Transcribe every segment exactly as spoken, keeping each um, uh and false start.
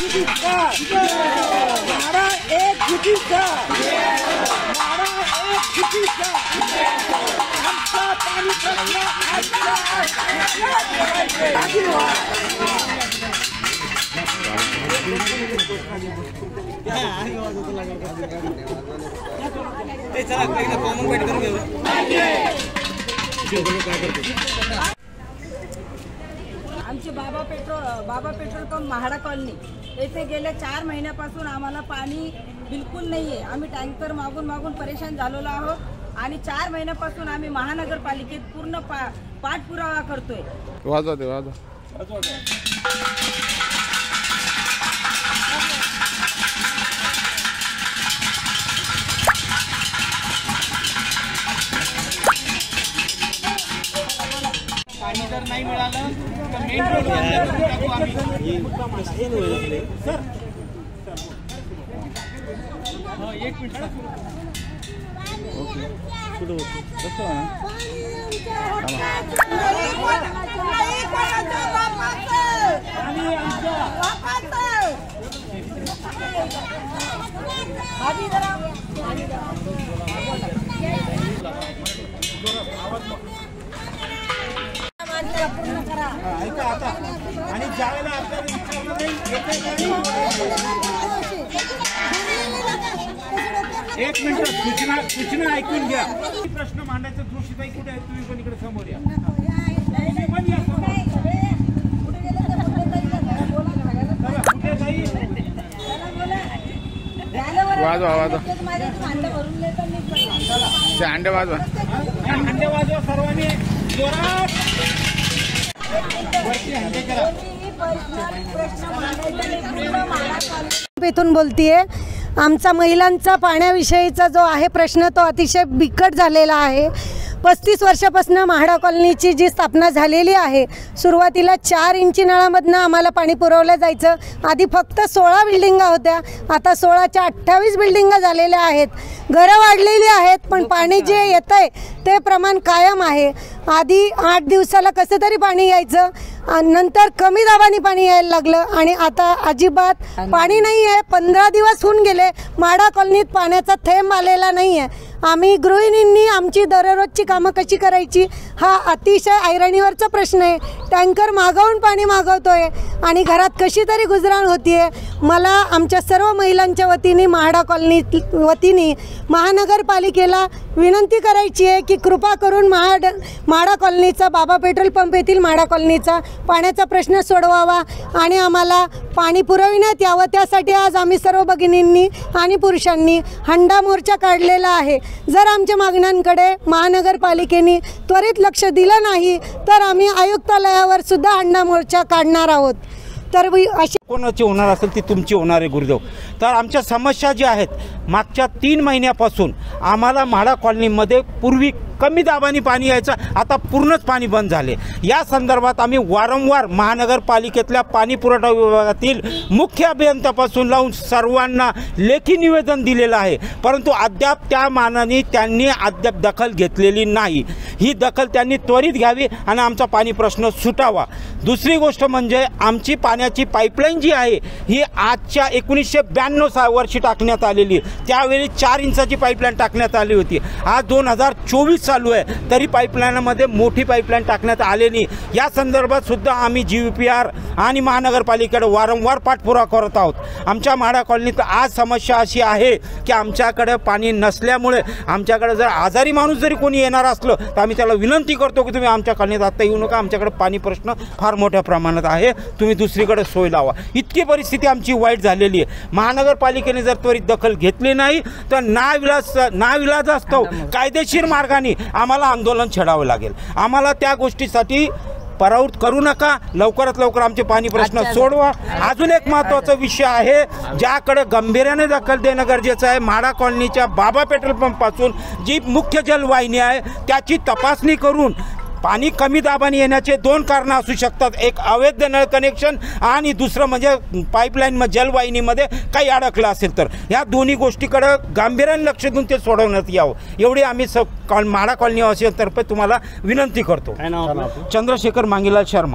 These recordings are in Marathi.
जुटीचा नारा एक जुटीचा नारा एक जुटीचा आमचा पाणी प्रश्न आमचे बाबा पेट्रोल बाबा पेट्रोल पंप महाडा कॉलनी येथे गेल्या चार महिन्यापासून आम्हाला पाणी बिलकुल नाही आहे। आम्ही टँकर मागून मागून परेशान झालेलो आहोत आणि चार महिन्यापासून आम्ही महानगरपालिकेत पूर्ण पा पाठपुरावा करतोय। वाजवा दे वाजवा पाणी जर नाही मिळालं तर मेन रोड बंद करून टाकू आम्ही। सर हो एक मिनिट सर ओके कुठे होतं कसं आहे आणि आमच्या आधी जरा पूर्ण करा ऐका आता आणि ज्यावेळेला आपल्याला विचारलं नाही एक मिनिट सूचना सूचना ऐकून घ्या। प्रश्न मांडायचा दृष्टीताई कुठे आहे? तुम्ही पण इकडे समोर या, तुम्ही पण या समोर। कुठे जाई वाजवा वाजवा ते अंडे वाजवा अंडे वाजवा सर्वांनी जोरात इथून बोलतीये। आमचा महिलांचा पाण्याविषयीचा जो आहे प्रश्न तो अतिशय बिकट झालेला आहे। पस्तीस वर्षापासून म्हाडा कॉलनीची जी स्थापना झालेली आहे, सुरुवातीला चार इंची नळामधनं आम्हाला पाणी पुरवलं जायचं। आधी फक्त सोळा बिल्डिंगा होत्या, आता सोळाच्या अठ्ठावीस बिल्डिंगा झालेल्या आहेत। घरं वाढलेली आहेत, पण पाणी जे येतं आहे ते प्रमाण कायम आहे। आधी आठ दिवसाला कसं तरी पाणी यायचं, नंतर कमी दाबाने पाणी यायला लागलं आणि आता अजिबात पाणी नाही आहे। पंधरा दिवस होऊन गेले, म्हाडा कॉलनीत पाण्याचा थेंब आलेला नाही आहे। आम्ही गृहिणींनी आमची दररोजची कामं कशी करायची हा अतिशय ऐरणीवरचा प्रश्न आहे। टँकर मागवून पाणी मागवतोय आणि घरात कशी तरी गुजराण होतीये। मला आमच्या सर्व महिलांच्या वतीने म्हाडा कॉलनी वतीने महानगरपालिकेला विनंती करायची आहे की कृपा करून म्हाड म्हाडा कॉलनीचा बाबा पेट्रोल पंप येथील म्हाडा कॉलनीचा पाण्याचा प्रश्न सोडवावा आणि आम्हाला पाणी पुरविण्यात यावं। त्यासाठी आज आम्ही सर्व भगिनींनी आणि पुरुषांनी हंडा मोर्चा काढलेला आहे। जर आमच्या मागण्यांकडे महानगरपालिकेने त्वरित लक्ष दिलं नाही तर आम्ही आयुक्तालयावर सुद्धा हंडा मोर्चा काढणार आहोत। तर अशी कोणाची होणार असेल ती तुमची होणार आहे गुरुदेव। तर आमच्या समस्या ज्या आहेत, मागच्या तीन महिन्यापासून आम्हाला म्हाडा कॉलनीमध्ये पूर्वी कमी दाबाने पाणी यायचं, आता पूर्णच पाणी बंद झाले। या संदर्भात आम्ही वारंवार महानगरपालिकेतल्या पाणी पुरवठा विभागातील मुख्य अभियंत्यापासून लावून सर्वांना लेखी निवेदन दिलेलं आहे, परंतु अद्याप त्या मानाने त्यांनी अद्याप दखल घेतलेली नाही। ही दखल त्यांनी त्वरित घ्यावी आणि आमचा पाणी प्रश्न सुटावा। दुसरी गोष्ट म्हणजे आमची पाण्याची पाईपलाईन जी आहे ही आजच्या एकोणीसशे ब्याण्णव सा वर्षी टाकण्यात आलेली, त्यावेळी चार इंचाची पाईपलाईन टाकण्यात आली होती। आज दोन हजार चोवीस चालू आहे तरी पाईपलाईनमध्ये मोठी पाईपलाईन टाकण्यात आलेली। या संदर्भात सुद्धा आम्ही जी पी आर आणि महानगरपालिकेकडे वारंवार पाठपुरावा करत आहोत। आमच्या म्हाडा कॉलनीत आज समस्या अशी आहे की आमच्याकडे पाणी नसल्यामुळे आमच्याकडे जर आजारी माणूस जरी कोणी येणार असलं तर आम्ही त्याला विनंती करतो की तुम्ही आमच्या कॉलनीत आता येऊ नका, आमच्याकडे पाणी प्रश्न फार मोठ्या प्रमाणात आहे, तुम्ही दुसरीकडे सोय लावा। इतकी परिस्थिती आमची वाईट झालेली आहे। महानगरपालिकेने जर त्वरित दखल घेतली नाही तर नाविलाज नाविलाजास्तव कायदेशीर मार्गाने आम्हाला आंदोलन छेडावं लागेल। आम्हाला त्या गोष्टीसाठी परावृत्त करू नका, लवकरात लवकर आमचे पाणी प्रश्न सोडवा। अजून एक महत्त्वाचा विषय आहे ज्याकडे गंभीर्याने दखल देणं गरजेचं आहे। म्हाडा कॉलनीच्या बाबा पेट्रोल पंपापासून जी मुख्य जलवाहिनी आहे त्याची तपासणी करून पाणी कमी दाबाने येण्याचे दोन कारणं असू शकतात, एक अवैध नळ कनेक्शन आणि दुसरं म्हणजे पाईपलाईन जलवाहिनीमध्ये काही अडकलं असेल तर ह्या दोन्ही गोष्टीकडे गांभीर्याने लक्ष देऊन ते सोडवण्यात यावं एवढी आम्ही स म्हाडा कॉलनीवासियांतर्फे तुम्हाला विनंती करतो। चंद्रशेखर मांगीलाल शर्मा।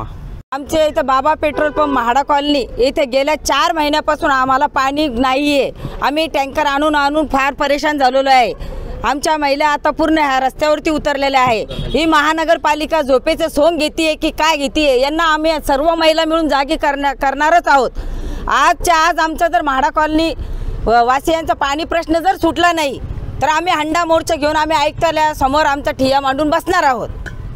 आमच्या इथं बाबा पेट्रोल पंप म्हाडा कॉलनी इथे गेल्या चार महिन्यापासून आम्हाला पाणी नाही आहे. आम्ही टँकर आणून आणून फार परेशान झालेलो आहे. आमच्या महिला आता पूर्ण ह्या रस्त्यावरती उतरलेल्या आहे. ही महानगरपालिका झोपेचे सोंग घेते की काय घेते, यांना आम्ही सर्व महिला मिळून जागी करणार करणारच आहोत. आजच्या आज आमचा जर म्हाडा कॉलनी वासियांचा पाणी प्रश्न जर सुटला नाही तर आम्ही हंडा मोर्चा घेऊन आम्ही आयुक्तालया समोर आमचा ठिय्या मांडून बसणार आहोत.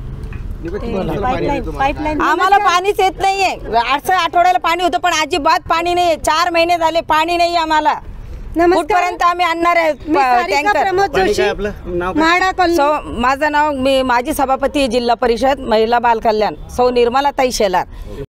आम्हाला पाणीच येत नाहीये. आठ आठवड्याला पाणी होतं पण अजिबात पाणी नाहीये. चार महिने झाले पाणी नाही आम्हाला. कुठपर्यंत आम्ही आणणार आहे टँकर? प्रमोद जोशी, म्हाडा कॉलनी. सौ माझं नाव, मी माजी सभापती जिल्हा परिषद महिला बाल कल्याण सौ निर्मलाताई शेलार.